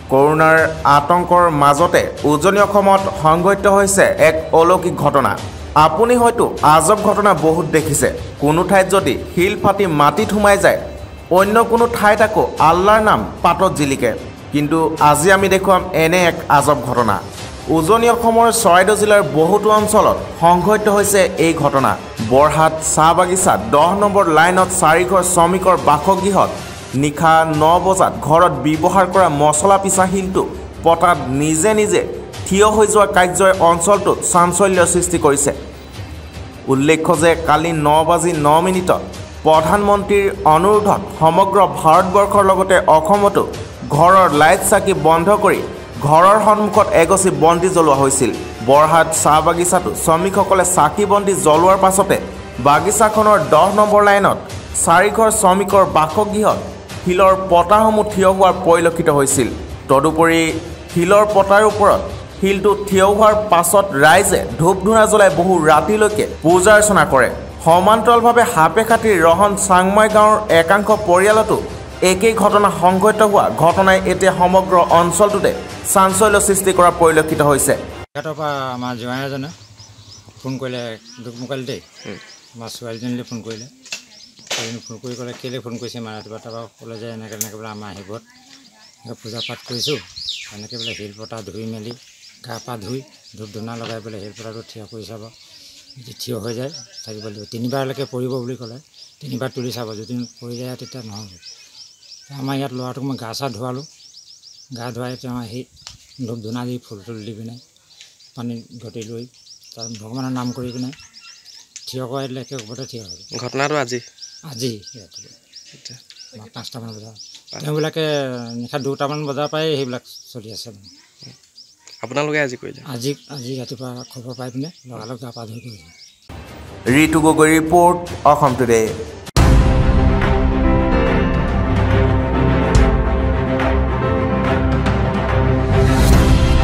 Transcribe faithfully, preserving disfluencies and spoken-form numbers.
কৰোনাৰ আতংকৰ মাজতে উজনি অসমত সংঘটিত হৈছে এক অলৌকিক ঘটনা। আপুনি হয়তো আজব ঘটনা বহুত দেখিছে। কোনো ঠাইত যদি শিল ফাটি মাটিত সোমাই যায়, অন্য কোনো ঠাইত আকৌ আল্লাৰ নাম পাতত জিলিকে। কিন্তু আজি আমি দেখুৱাম এনে এক আজব ঘটনা। উজনি অসমৰ চৰাইদেউ জিলাৰ বহুতো অঞ্চলত সংঘটিত হৈছে এই ঘটনা। বৰহাট চাহ বাগিচাত দহ নম্বৰ লাইনত চাৰিঘৰ শ্ৰমিকৰ বাসগৃহত নিশা ন বজাত ঘৰত ব্যৱহাৰ কৰা মছলা পিছা শিলটো পতাত নিজে নিজে থিয় হৈ যোৱা কাৰ্যই অঞ্চলটোত চাঞ্চল্যৰ সৃষ্টি কৰিছে। উল্লেখ্য যে কালি ন বাজি ন মিনিটত প্ৰধানমন্ত্ৰীৰ অনুৰোধত সমগ্ৰ ভাৰতবৰ্ষৰ লগতে অসমতো ঘৰৰ লাইট চাকি বন্ধ কৰি ঘৰৰ সন্মুখত এগছি বন্তি জ্বলোৱা হৈছিল। বৰহাট চাহ বাগিচাটো শ্ৰমিকসকলে চাকি বন্তি জ্বলোৱাৰ পাছতে বাগিচাখনৰ দহ নম্বৰ লাইনত চাৰিঘৰ শ্ৰমিকৰ বাসগৃহত শিলৰ পতাসমূহ থিয় হোৱাৰ পৰিলক্ষিত হৈছিল। তদুপৰি শিলৰ পতাৰ ওপৰত শিলটো থিয় হোৱাৰ পাছত ৰাইজে ধূপ ধূনা জ্বলাই বহু ৰাতিলৈকে পূজা অৰ্চনা কৰে। সমান্তৰালভাৱে সাপেখাতিৰ ৰহন চাংমাই গাঁৱৰ একাংশ পৰিয়ালতো একেই ঘটনা সংঘটিত হোৱা ঘটনাই এতিয়া সমগ্ৰ অঞ্চলটোতে চাঞ্চল্য সৃষ্টি কৰা পৰিলক্ষিত হৈছে। সিহঁতৰ পৰা আমাৰ জোঁৱাই এজনে ফোন কৰিলে দুকমুকালিতেই আমাৰ ছোৱালীজনীলৈ ফোন কৰিলে। ফোন কৰি ক'লে কেলৈ ফোন কৰিছে মানে ৰাতিপুৱা তাৰপৰা ক'লে যে এনেকৈ এনেকৈ বোলে আমাৰ আহিবত এনেকৈ পূজা পাঠ কৰিছোঁ, এনেকৈ বোলে শিল পতা ধুই মেলি গা পা ধুই ধূপ ধূনা লগাই পেলাই শিল পতাটো থিয় কৰি চাব, যদি থিয় হৈ যায় থাকিব লাগিব, তিনিবাৰলৈকে পৰিব বুলি ক'লে। তিনিবাৰ তুলি চাব, যদি পৰি যায় তেতিয়া নহ'ব। আমাৰ ইয়াত ল'ৰাটোক মই গা চা ধুৱালোঁ, গা ধুৱাই তেওঁ আহি ধূপ ধূনা দি ফুল তুল দি পিনে পানীত ঘটি লৈ তাৰ ভগৱানৰ নাম কৰি পিনে থিয় কৰাই দিলে একে ওপৰতে থিয় হ'ল। ঘটনাটো আজি আজি ৰাতিপুৱা পাঁচটামান বজাত তেওঁবিলাকে নিশা দুটামান বজাৰ পৰাই সেইবিলাক চলি আছে। আপোনালোকে আজি কৰিলে? আজি আজি ৰাতিপুৱা খবৰ পাই পিনে লগালগ গা পা ধুই কৰিছে। Ritu Gogoi report, Assam today.